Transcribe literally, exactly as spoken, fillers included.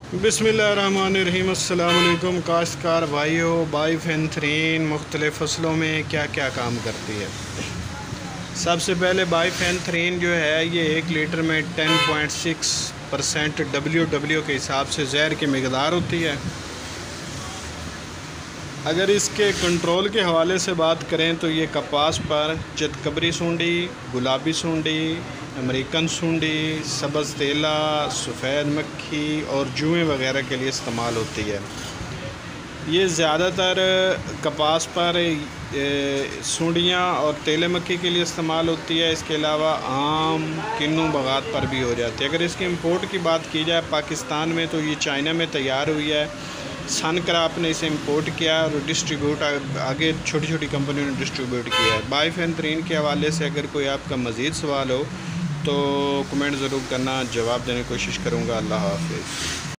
बिस्मिल्लाहिर्रहमानिर्रहीम। अस्सलाम वालेकुम काश्तकार भाइयों। बाइफेन्थ्रीन मुख्तलिफ़ फसलों में क्या क्या काम करती है। सबसे पहले बाइफेन्थ्रीन जो है ये एक लीटर में ten point six percent W W के हिसाब से जहर की मकदार होती है। अगर इसके कंट्रोल के हवाले से बात करें तो ये कपास पर चितकबरी सूंडी, गुलाबी सूंडी, अमेरिकन सूंडी, सब्ज़ तेला, सफ़ेद मक्खी और जुएँ वगैरह के लिए इस्तेमाल होती है। ये ज़्यादातर कपास पर सूंडियाँ और तेले मक्खी के लिए इस्तेमाल होती है। इसके अलावा आम, किन्नू बगात पर भी हो जाती है। अगर इसके इंपोर्ट की बात की जाए पाकिस्तान में तो ये चाइना में तैयार हुई है। सन क्रॉप ने इसे इंपोर्ट किया और डिस्ट्रीब्यूट आगे छोटी छोटी कंपनियों ने डिस्ट्रीब्यूट किया है। बाइफेन्थ्रीन के हवाले से अगर कोई आपका मज़ीद सवाल हो तो कमेंट ज़रूर करना, जवाब देने की कोशिश करूँगा। अल्लाह हाफ़िज़।